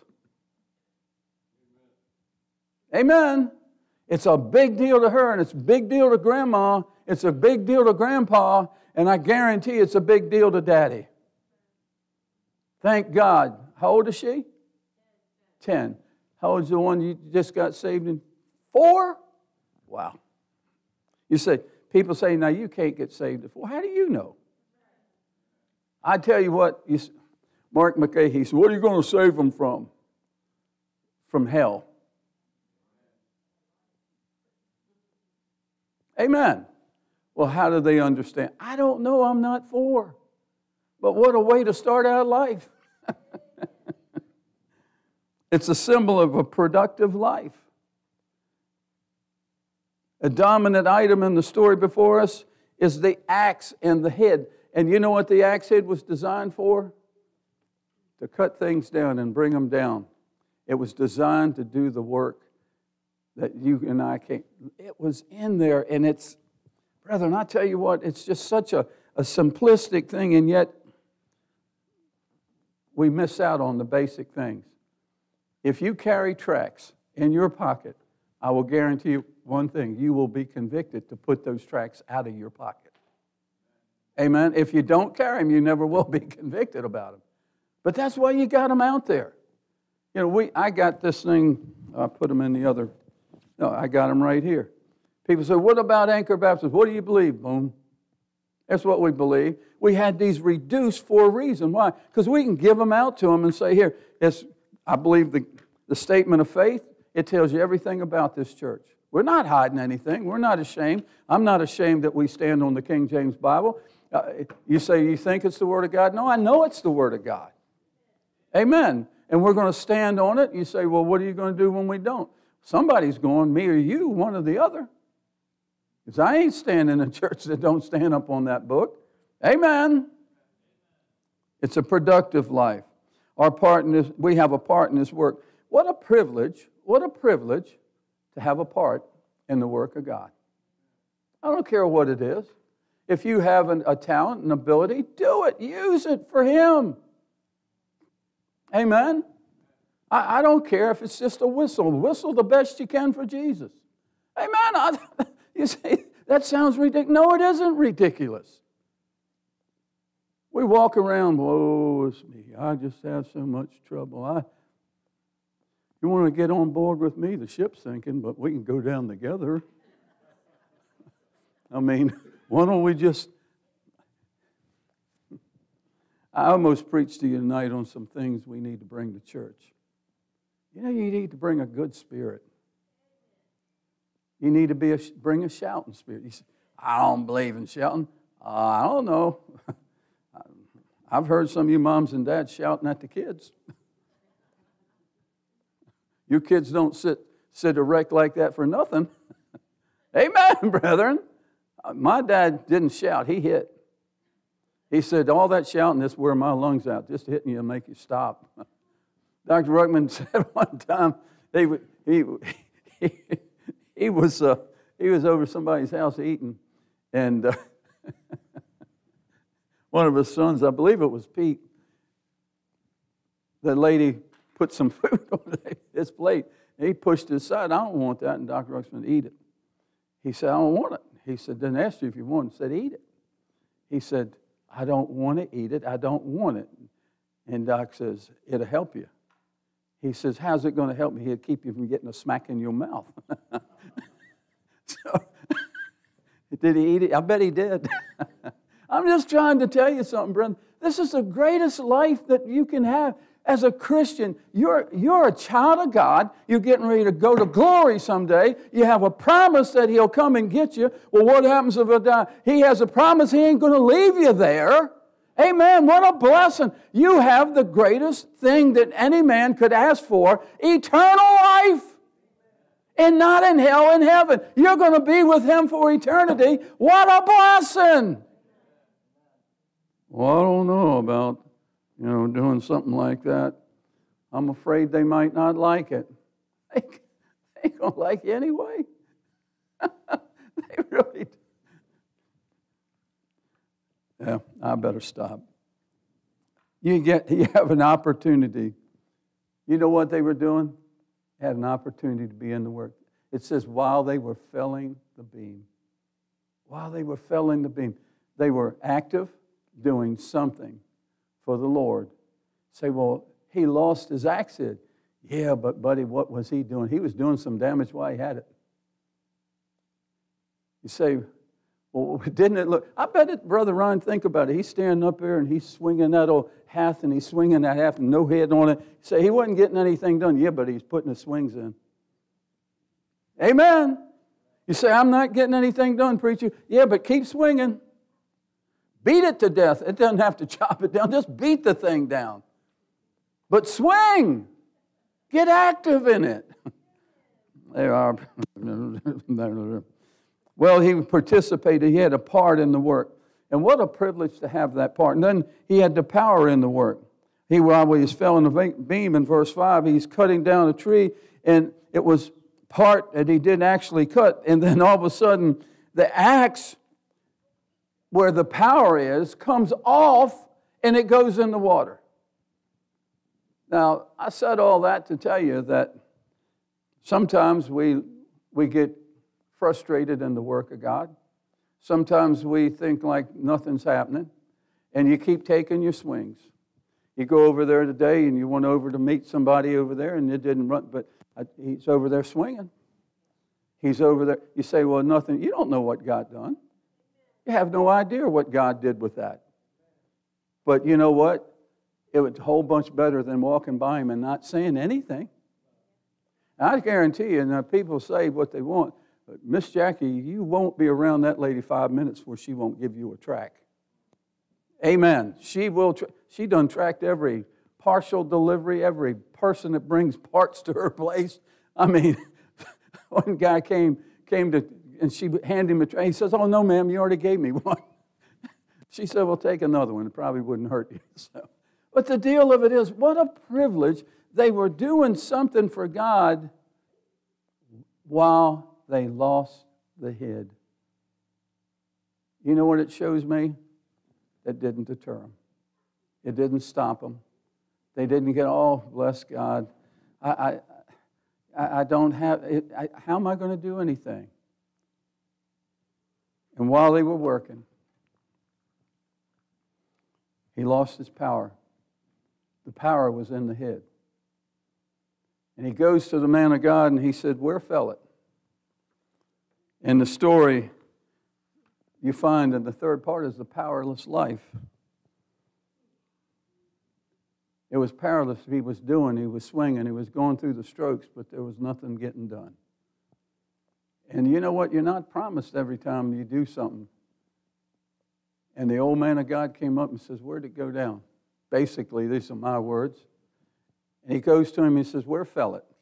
Amen. It's a big deal to her, and it's a big deal to grandma. It's a big deal to grandpa, and I guarantee it's a big deal to daddy. Thank God. How old is she? 10. How old is the one you just got saved in? 4? Wow. You say, people say, now you can't get saved at 4. How do you know? I tell you what, Mark McKay, he said, what are you going to save them from? From hell. Amen. Well, how do they understand? I don't know, I'm not 4. But what a way to start out life. It's a symbol of a productive life. A dominant item in the story before us is the axe and the head. And you know what the axe head was designed for? To cut things down and bring them down. It was designed to do the work that you and I can't. It was in there, and it's, brethren, I tell you what, it's just such a simplistic thing, and yet we miss out on the basic things. If you carry tracts in your pocket, I will guarantee you one thing, you will be convicted to put those tracts out of your pocket. Amen? If you don't carry them, you never will be convicted about them. But that's why you got them out there. You know, I got this thing, I put them in the other, no, I got them right here. People say, what about Anchor Baptist? What do you believe? Boom. That's what we believe. We had these reduced for a reason. Why? Because we can give them out to them and say, here, I believe the statement of faith, it tells you everything about this church. We're not hiding anything. We're not ashamed. I'm not ashamed that we stand on the King James Bible. You say you think it's the Word of God? No, I know it's the Word of God. Amen. And we're going to stand on it. You say, well, what are you going to do when we don't? Somebody's going, me or you, one or the other. Because I ain't standing in a church that don't stand up on that book. Amen. It's a productive life. We have a part in this work. What a privilege to have a part in the work of God. I don't care what it is. If you have a talent and ability, do it. Use it for Him. Amen? I don't care if it's just a whistle. Whistle the best you can for Jesus. Amen? You say, that sounds ridiculous. No, it isn't ridiculous. We walk around, woe is me. I just have so much trouble. You want to get on board with me? The ship's sinking, but we can go down together. I mean, why don't we just... I almost preached to you tonight on some things we need to bring to church. You know, you need to bring a good spirit. You need to bring a shouting spirit. You say, I don't believe in shouting. I don't know. I've heard some of you moms and dads shouting at the kids. Your kids don't sit erect like that for nothing. Amen, brethren. My dad didn't shout. He hit. He said, all that shouting is wear my lungs out. Just hitting you will make you stop. Dr. Ruckman said one time, he was over somebody's house eating, and one of his sons, I believe it was Pete, the lady put some food on his plate, and he pushed it aside. I don't want that, and Dr. Ruckman, eat it. He said, I don't want it. He said, then asked you if you want it. He said, eat it. He said, I don't want to eat it. I don't want it. And Doc says, it'll help you. He says, how's it going to help me? It'll keep you from getting a smack in your mouth. So, did he eat it? I bet he did. I'm just trying to tell you something, brother. This is the greatest life that you can have. As a Christian, you're a child of God. You're getting ready to go to glory someday. You have a promise that He'll come and get you. Well, what happens if I die? He has a promise He ain't going to leave you there. Amen. What a blessing. You have the greatest thing that any man could ask for, eternal life. And not in hell, in heaven. You're going to be with Him for eternity. What a blessing! Well, I don't know about, doing something like that. I'm afraid they might not like it. They ain't going to like you anyway. They really do. Yeah, I better stop. You have an opportunity. You know what they were doing? Had an opportunity to be in the work. It says while they were felling the beam. While they were felling the beam. They were active, doing something for the Lord. Say, well, he lost his axe head. Yeah, but buddy, what was he doing? He was doing some damage while he had it. You say, well, didn't it look? I bet it, Brother Ryan, think about it. He's standing up there and he's swinging that old haft and he's swinging that haft and no head on it. You say, he wasn't getting anything done. Yeah, but he's putting the swings in. Amen. You say, I'm not getting anything done, preacher. Yeah, but keep swinging. Beat it to death. It doesn't have to chop it down. Just beat the thing down. But swing. Get active in it. They are. Well, he participated. He had a part in the work. And what a privilege to have that part. And then he had the power in the work. While he was felling the beam in verse 5, he's cutting down a tree, and it was part that he didn't actually cut. And then all of a sudden, the axe, where the power is, comes off, and it goes in the water. Now, I said all that to tell you that sometimes we get frustrated in the work of God. Sometimes we think like nothing's happening, and you keep taking your swings. You go over there today, and you went over to meet somebody over there, and it didn't run, but he's over there swinging. He's over there. You say, well, nothing. You don't know what God done. You have no idea what God did with that. But you know what? It was a whole bunch better than walking by him and not saying anything. I guarantee you, now people say what they want, but Miss Jackie, you won't be around that lady 5 minutes before she won't give you a track. Amen. She done tracked every partial delivery, every person that brings parts to her place. I mean, one guy came to, and she handed him a track. He says, oh, no, ma'am, you already gave me one. She said, well, take another one. It probably wouldn't hurt you. So. But the deal of it is, what a privilege. They were doing something for God while they lost the head. You know what it shows me? It didn't deter them. It didn't stop them. They didn't get, oh, bless God. I don't have, how am I going to do anything? And while they were working, he lost his power. The power was in the head. And he goes to the man of God and he said, where fell it? In the story, you find in the third part is the powerless life. It was powerless. He was swinging, he was going through the strokes, but there was nothing getting done. And you know what? You're not promised every time you do something. And the old man of God came up and says, where'd it go down? Basically, these are my words. And he goes to him and he says, where fell it?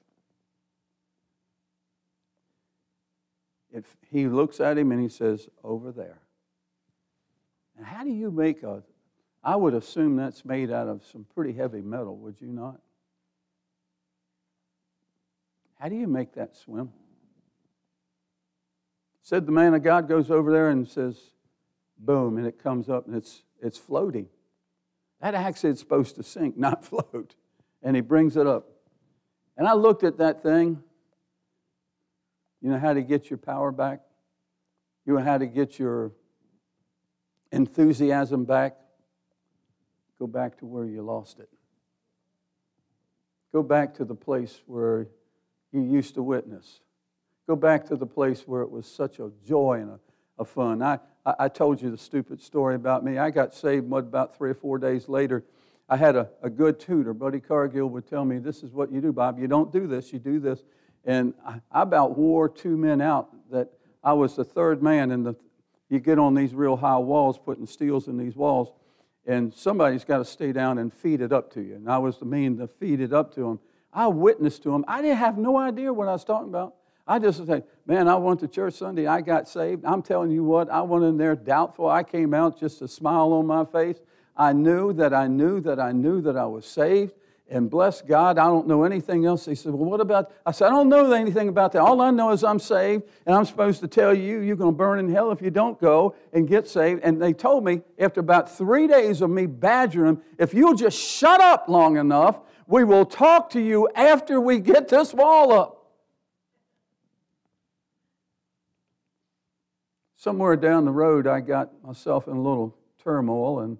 He looks at him and he says, over there. Now, how do you make I would assume that's made out of some pretty heavy metal, would you not? How do you make that swim? Said the man of God goes over there and says, boom, and it comes up and it's floating. That axe is supposed to sink, not float. And he brings it up. And I looked at that thing. You know how to get your power back? You know how to get your enthusiasm back? Go back to where you lost it. Go back to the place where you used to witness. Go back to the place where it was such a joy and a fun. I told you the stupid story about me. I got saved about 3 or 4 days later. I had a good tutor. Buddy Cargill would tell me, this is what you do, Bob. You don't do this, you do this. And I about wore 2 men out that I was the third man. And you get on these real high walls, putting steels in these walls, and somebody's got to stay down and feed it up to you. And I was the man to feed it up to them. I witnessed to them. I didn't have no idea what I was talking about. I just say, man, I went to church Sunday, I got saved. I'm telling you what, I went in there doubtful. I came out just a smile on my face. I knew that I was saved. And bless God, I don't know anything else. He said, well, what about, I said, I don't know anything about that. All I know is I'm saved, and I'm supposed to tell you, you're going to burn in hell if you don't go and get saved. And they told me, after about 3 days of me badgering them, if you'll just shut up long enough, we will talk to you after we get this wall up. Somewhere down the road, I got myself in a little turmoil, and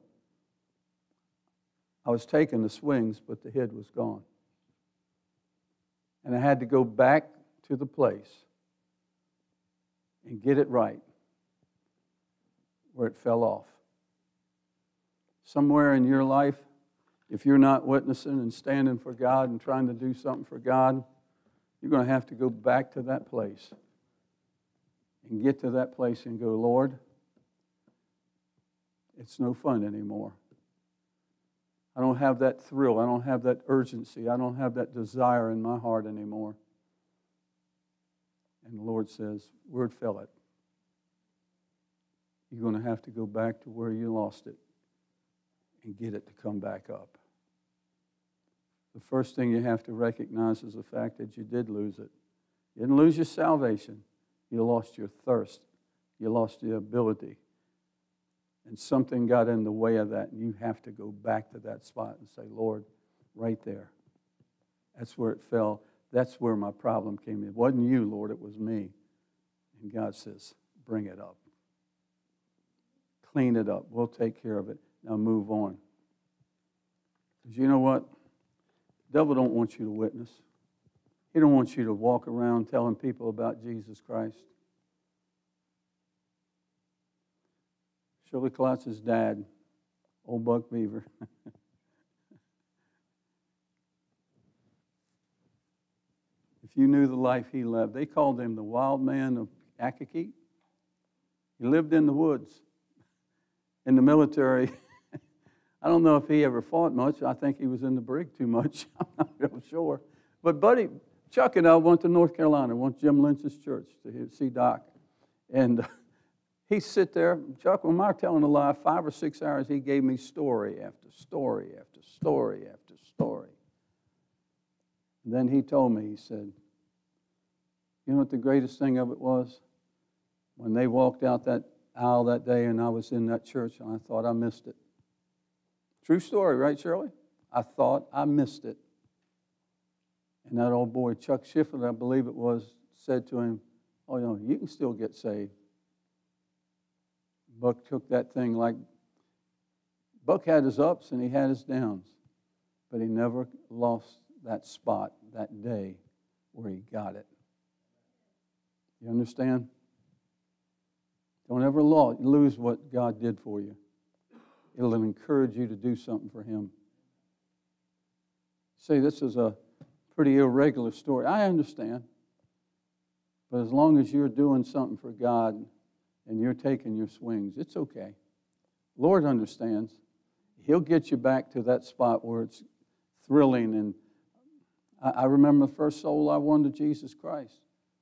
I was taking the swings, but the head was gone. And I had to go back to the place and get it right where it fell off. Somewhere in your life, if you're not witnessing and standing for God and trying to do something for God, you're going to have to go back to that place and get to that place and go, Lord, it's no fun anymore. I don't have that thrill. I don't have that urgency. I don't have that desire in my heart anymore. And the Lord says, word fill it. You're going to have to go back to where you lost it and get it to come back up. The first thing you have to recognize is the fact that you did lose it. You didn't lose your salvation. You lost your thirst. You lost your ability. And something got in the way of that, and you have to go back to that spot and say, Lord, right there. That's where it fell. That's where my problem came in. It wasn't you, Lord, it was me. And God says, bring it up. Clean it up. We'll take care of it. Now move on. Because you know what? The devil don't want you to witness. He don't want you to walk around telling people about Jesus Christ. Shirley Klotz's dad, old Buck Beaver. If you knew the life he lived, they called him the wild man of Akakeet. He lived in the woods. In the military, I don't know if he ever fought much. I think he was in the brig too much. I'm not real sure. But Buddy, Chuck and I went to North Carolina, went to Jim Lynch's church to see Doc. And he'd sit there, Chuck, when I'm telling a lie, 5 or 6 hours, he gave me story after story after story after story. And then he told me, he said, you know what the greatest thing of it was? When they walked out that aisle that day and I was in that church and I thought I missed it. True story, right, Shirley? I thought I missed it. And that old boy, Chuck Shiflett, I believe it was, said to him, oh, you know, you can still get saved. Buck took that thing like, Buck had his ups and he had his downs, but he never lost that spot that day where he got it. You understand? Don't ever lose what God did for you. It'll encourage you to do something for Him. See, this is a pretty irregular story. I understand. But as long as you're doing something for God and you're taking your swings, it's okay. Lord understands. He'll get you back to that spot where it's thrilling. And I remember the first soul I won to Jesus Christ.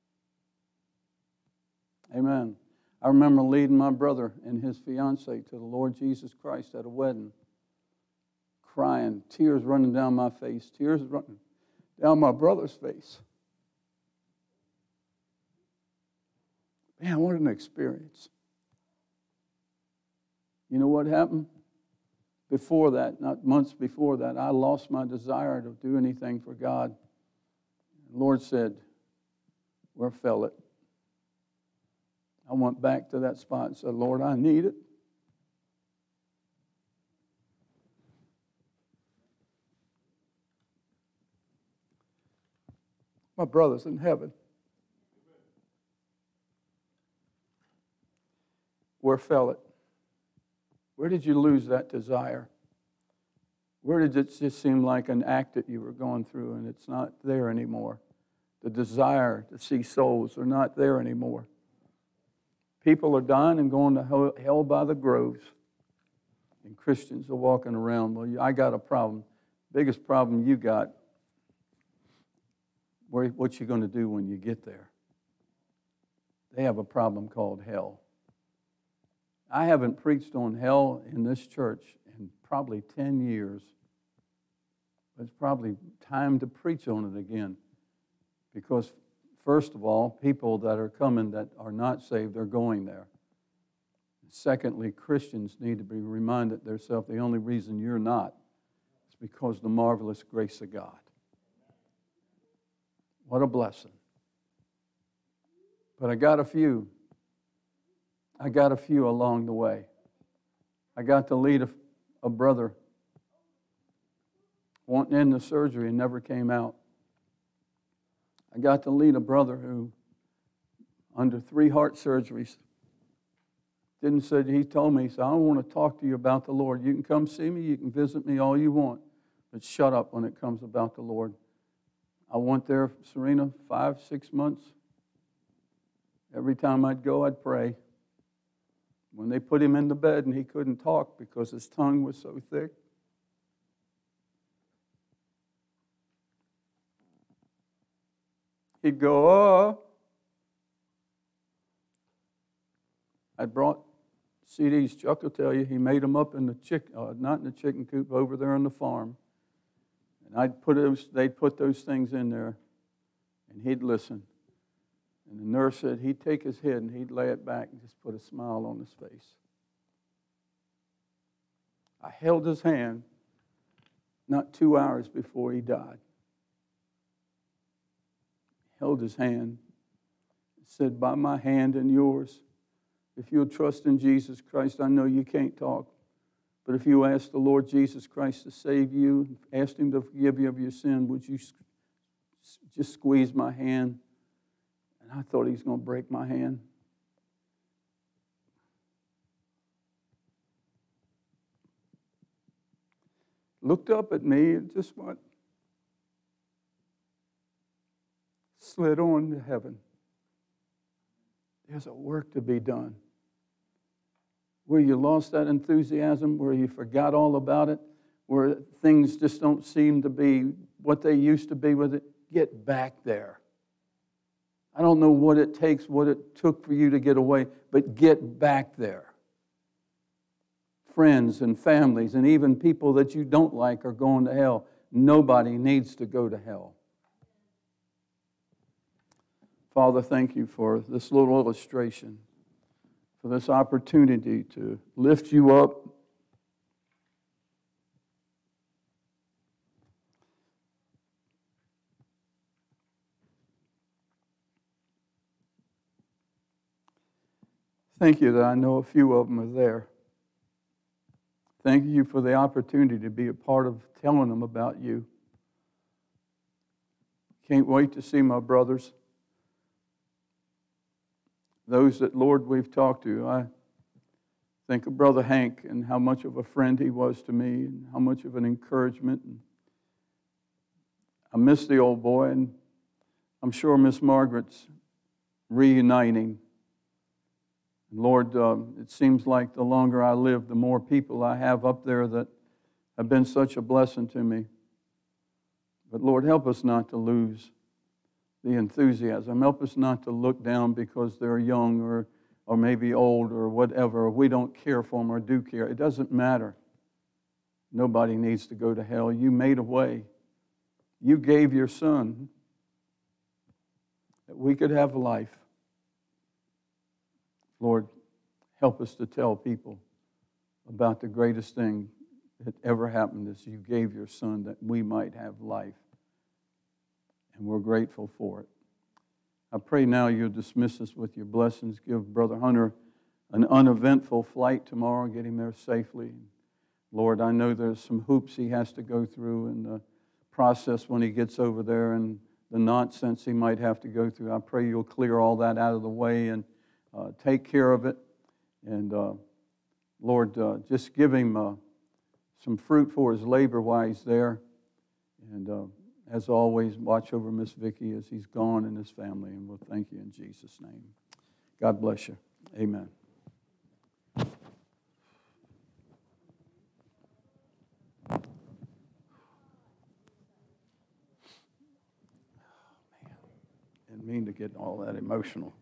Amen. I remember leading my brother and his fiancée to the Lord Jesus Christ at a wedding, crying, tears running down my face, tears running down my brother's face. Man, what an experience. You know what happened? Before that, not months before that, I lost my desire to do anything for God. The Lord said, where fell it? I went back to that spot and said, Lord, I need it. My brother's in heaven. Where fell it? Where did you lose that desire? Where did it just seem like an act that you were going through and it's not there anymore? The desire to see souls are not there anymore. People are dying and going to hell by the groves. And Christians are walking around, well, I got a problem. Biggest problem you got, what you going to do when you get there? they have a problem called hell. I haven't preached on hell in this church in probably 10 years. It's probably time to preach on it again. Because, first of all, people that are coming that are not saved are going there. Secondly, Christians need to be reminded themselves the only reason you're not is because of the marvelous grace of God. What a blessing. But I got a few along the way. I got to lead a brother wanting in the surgery and never came out. I got to lead a brother who, under 3 heart surgeries, he told me, he said, I don't want to talk to you about the Lord. You can come see me, you can visit me all you want, but shut up when it comes about the Lord. I went there, Serena, 5, 6 months. Every time I'd go, I'd pray. When they put him in the bed and he couldn't talk because his tongue was so thick, he'd go, oh. I brought CDs. Chuck will tell you, he made them up in the not in the chicken coop, over there on the farm. And they'd put those things in there, and he'd listen. And the nurse said he'd take his head and he'd lay it back and just put a smile on his face. I held his hand not 2 hours before he died. Held his hand, said, by my hand and yours, if you'll trust in Jesus Christ, I know you can't talk, but if you ask the Lord Jesus Christ to save you, ask Him to forgive you of your sin, would you just squeeze my hand? And I thought he was going to break my hand. Looked up at me and just went, slid on to heaven. There's a work to be done. Where you lost that enthusiasm, where you forgot all about it, where things just don't seem to be what they used to be with it, get back there. I don't know what it takes, what it took for you to get away, but get back there. Friends and families and even people that you don't like are going to hell. Nobody needs to go to hell. Father, thank you for this little illustration, for this opportunity to lift you up. Thank you that I know a few of them are there. Thank you for the opportunity to be a part of telling them about you. Can't wait to see my brothers. Those that, Lord, we've talked to. I think of Brother Hank and how much of a friend he was to me and how much of an encouragement. I miss the old boy, and I'm sure Miss Margaret's reuniting. Lord, it seems like the longer I live, the more people I have up there that have been such a blessing to me. But Lord, help us not to lose the enthusiasm. Help us not to look down because they're young or maybe old or whatever, or we don't care for them or do care. It doesn't matter. Nobody needs to go to hell. You made a way. You gave your Son that we could have life. Lord, help us to tell people about the greatest thing that ever happened is you gave your Son that we might have life. And we're grateful for it. I pray now you'll dismiss us with your blessings. Give Brother Hunter an uneventful flight tomorrow. Get him there safely. Lord, I know there's some hoops he has to go through in the process when he gets over there and the nonsense he might have to go through. I pray you'll clear all that out of the way and take care of it. And Lord, just give him some fruit for his labor while he's there. And as always, watch over Miss Vicki as he's gone and his family. And we'll thank you in Jesus' name. God bless you. Amen. Didn't mean to get all that emotional.